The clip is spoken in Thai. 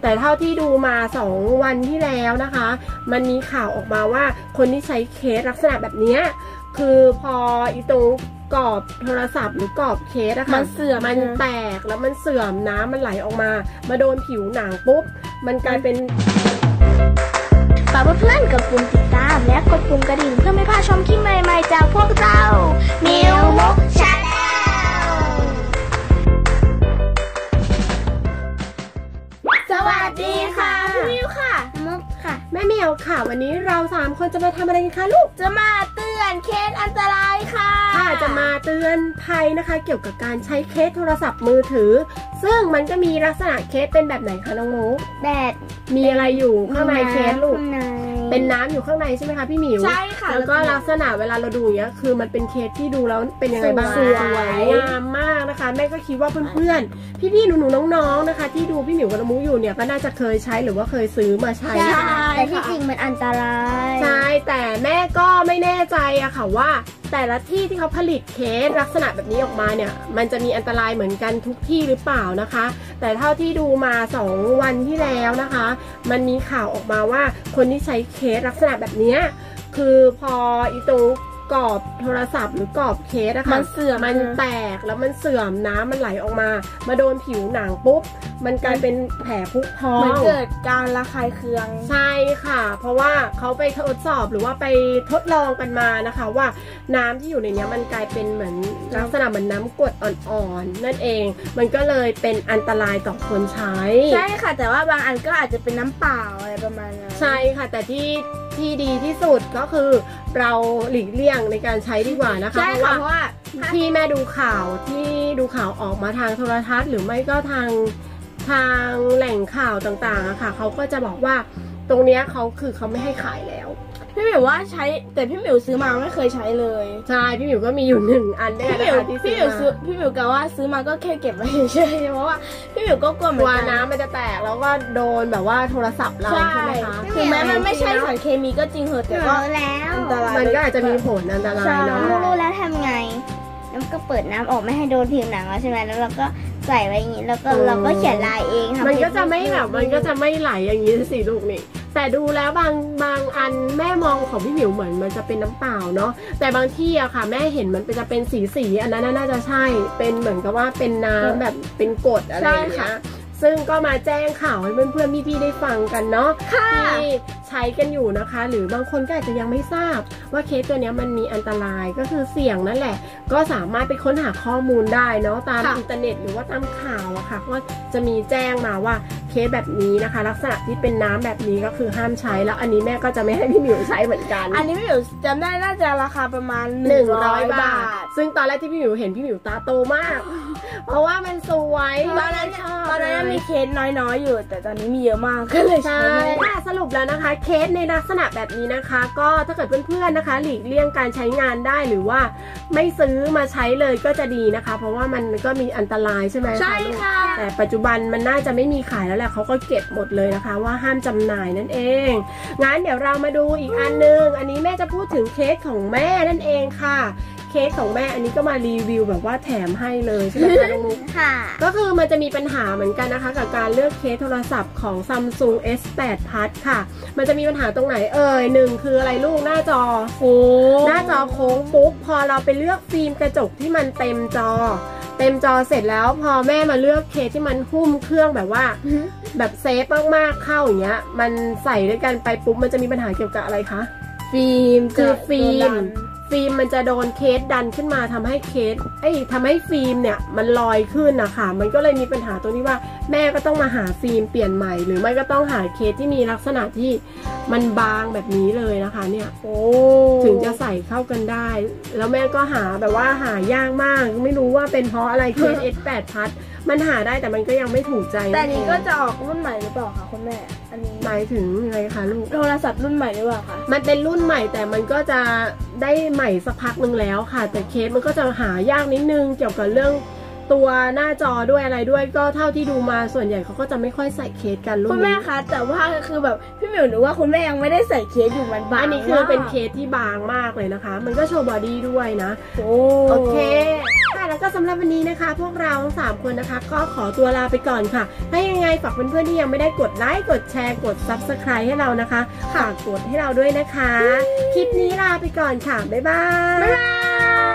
แต่เท่าที่ดูมา2 วันที่แล้วนะคะมันมีข่าวออกมาว่าคนที่ใช้เคสลักษณะแบบนี้คือพออีตรงกรอบโทรศัพท์หรือกรอบเคสอะค่ะมันเสื่อมมันแตกแล้วมันเสื่อมน้ำมันไหลออกมาโดนผิวหนังปุ๊บมันกลายเป็นฝากเพื่อนๆกดปุ่มติดตามและกดปุ่มกระดิ่งเพื่อไม่พลาดชมคลิปใหม่ๆจากพวกเรามิวมุกชาแนลสวัสดีค่ะพี่มิวค่ะมุกค่ะแม่เมียวค่ะวันนี้เรา3 คนจะมาทำอะไรกันคะลูกจะมาเตือนเคสอันตรายค่ะจะมาเตือนภัยนะคะเกี่ยวกับการใช้เคสโทรศัพท์มือถือซึ่งมันก็มีลักษณะเคสเป็นแบบไหนคะน้องมุกแบบมีอะไรอยู่ข้างในเคสลูกเป็นน้ำอยู่ข้างในใช่ไหมคะพี่หมิวใช่ค่ะแล้วก็ลักษณะเวลาเราดูอย่างเงี้ยคือมันเป็นเคสที่ดูแล้วเป็นยังไงบ้างสวยงามมากนะคะแม่ก็คิดว่าเพื่อนๆพี่ๆหนูๆน้องๆนะคะที่ดูพี่หมิวกับน้องมุกอยู่เนี่ยก็น่าจะเคยใช้หรือว่าเคยซื้อมาใช้แต่ที่จริงมันอันตรายใช่แต่แม่ก็ไม่แน่ใจอะค่ะว่าแต่ละที่ที่เขาผลิตเคสลักษณะแบบนี้ออกมาเนี่ยมันจะมีอันตรายเหมือนกันทุกที่หรือเปล่านะคะแต่เท่าที่ดูมา2 วันที่แล้วนะคะมันมีข่าวออกมาว่าคนที่ใช้เคสลักษณะแบบนี้คือพออีตรงกรอบโทรศัพท์หรือกรอบเคสอะค่ะมันเสื่อมมันแตกแล้วมันเสื่อมน้ำมันไหลออกมาโดนผิวหนังปุ๊บมันกลายเป็นแผลพุพองมันเกิดการระคายเคืองใช่ค่ะเพราะว่าเขาไปทดสอบหรือว่าไปทดลองกันมานะคะว่าน้ำที่อยู่ในนี้มันกลายเป็นเหมือนลักษณะเหมือนน้ำกรดอ่อนๆนั่นเองมันก็เลยเป็นอันตรายต่อคนใช้ใช่ค่ะแต่ว่าบางอันก็อาจจะเป็นน้ำเปล่าอะไรประมาณนั้นใช่ค่ะแต่ที่ดีที่สุดก็คือเราหลีกเลี่ยงในการใช้ดีกว่านะคะเพราะว่าที่แม่ดูข่าวออกมาทางโทรทัศน์หรือไม่ก็ทางแหล่งข่าวต่างๆอะค่ะเขาก็จะบอกว่าตรงเนี้ยเขาไม่ให้ขายแล้วพี่หมิวว่าใช้แต่พี่หมิวซื้อมาไม่เคยใช้เลยใช่พี่หมิวก็มีอยู่1 อันด้วยนะคะที่ซื้อมาพี่หมิวกะว่าซื้อมาก็แค่เก็บไว้เฉยๆเพราะว่าพี่หมิวก็กลัวเหมือนกันน้ำมันจะแตกแล้วก็โดนแบบว่าโทรศัพท์เราใช่ไหมคะถึงแม้มันไม่ใช่สารเคมีก็จริงเหอะแต่ก็อันตรายมันก็อาจจะมีผลอันตรายเนาะรู้แล้วทำไงแล้วก็เปิดน้ำออกไม่ให้โดนผิวหนังแล้วใช่ไหมแล้วเราก็ใส่ไว้อย่างนี้แล้วก็เราก็เขียนลายเองมันก็จะไม่แบบมันก็จะไม่ไหลอย่างนี้สิลูกนี่แต่ดูแล้วบางอันแม่มองของพี่หมิวเหมือนมันจะเป็นน้ำเปล่าเนาะแต่บางที่อะค่ะแม่เห็นมันจะเป็นสีอันนั้นน่าจะใช่เป็นเหมือนกับว่าเป็นน้ำแบบเป็นกรดอะไรอย่างเงี้ยซึ่งก็มาแจ้งข่าวให้เพื่อนๆพี่ๆได้ฟังกันเนาะที่ใช้กันอยู่นะคะหรือบางคนก็อาจจะยังไม่ทราบว่าเคสตัวนี้มันมีอันตรายก็คือเสี่ยงนั่นแหละก็สามารถไปค้นหาข้อมูลได้เนาะตามอินเทอร์เน็ตหรือว่าตามข่าวอะค่ะก็จะมีแจ้งมาว่าเคสแบบนี้นะคะลักษณะที่เป็นน้ำแบบนี้ก็คือห้ามใช้แล้วอันนี้แม่ก็จะไม่ให้พี่หมิวใช้เหมือนกันอันนี้พี่หมิวจำได้น่าจะราคาประมาณ100 บาทซึ่งตอนแรกที่พี่หมิวเห็นพี่หมิวตาโตมากเพราะว่ามันสวยตอนนั้นมีเคสน้อยๆอยู่แต่ตอนนี้มีเยอะมากก็เลยใช่สรุปแล้วนะคะเคสในลักษณะแบบนี้นะคะก็ถ้าเกิดเพื่อนๆนะคะหลีกเลี่ยงการใช้งานได้หรือว่าไม่ซื้อมาใช้เลยก็จะดีนะคะเพราะว่ามันก็มีอันตรายใช่ไหมใช่ค่ะแต่ปัจจุบันมันน่าจะไม่มีขายแล้วแหละเขาก็เก็บหมดเลยนะคะว่าห้ามจำหน่ายนั่นเองงั้นเดี๋ยวเรามาดูอีกอันนึงอันนี้แม่จะพูดถึงเคสของแม่นั่นเองค่ะเคสของแม่อันนี้ก็มารีวิวแบบว่าแถมให้เลยใช่ไหมคะน้องมุกค่ะก็คือมันจะมีปัญหาเหมือนกันนะคะกับการเลือกเคสโทรศัพท์ของ Samsung S8 Plus ค่ะมันจะมีปัญหาตรงไหน1คืออะไรลูกหน้าจอโค้งปุ๊บพอเราไปเลือกฟิล์มกระจกที่มันเต็มจอเสร็จแล้วพอแม่มาเลือกเคสที่มันหุ้มเครื่องแบบว่าแบบเซฟมากๆเข้าอย่างเงี้ยมันใส่ด้วยกันไปปุ๊บมันจะมีปัญหาเกี่ยวกับอะไรคะฟิล์มคือฟิล์มมันจะโดนเคสดันขึ้นมาทำให้ฟิล์มเนี่ยมันลอยขึ้นนะคะมันก็เลยมีปัญหาตรงที่ว่าแม่ก็ต้องมาหาฟิล์มเปลี่ยนใหม่หรือไม่ก็ต้องหาเคสที่มีลักษณะที่มันบางแบบนี้เลยนะคะเนี่ยถึงจะใส่เข้ากันได้แล้วแม่ก็หาแบบว่าหายากมากไม่รู้ว่าเป็นเพราะอะไรเคส S8 Plus มันหาได้แต่มันก็ยังไม่ถูกใจแต่นี้ก็จะออกรุ่นใหม่หรือเปล่าคะคุณแม่อันนี้หมายถึงอะไรคะลูกโทรศัพท์รุ่นใหม่หรือเปล่าคะมันเป็นรุ่นใหม่แต่มันก็จะได้ใหม่สักพักนึงแล้วค่ะแต่เคสมันก็จะหายากนิดนึงเกี่ยวกับเรื่องตัวหน้าจอด้วยอะไรด้วยก็เท่าที่ดูมาส่วนใหญ่เขาก็จะไม่ค่อยใส่เคสกันรุ่นนี้คุณแม่คะแต่ว่าคือแบบพี่หมิวหนูว่าคุณแม่ยังไม่ได้ใส่เคสอยู่มันบางอันนี้คือเป็นเคสที่บางมากเลยนะคะมันก็โชว์บอดี้ด้วยนะโอเคน้ก็สำหรับวันนี้นะคะพวกเราทั้ง3คนนะคะก็ขอตัวลาไปก่อนค่ะถ้ายังไงฝากเพื่อนๆที่ยังไม่ได้กดไลค์กดแชร์กด Subscribe ให้เรานะคะฝากกดให้เราด้วยนะคะคลิปนี้ลาไปก่อนค่ะบ๊ายบาย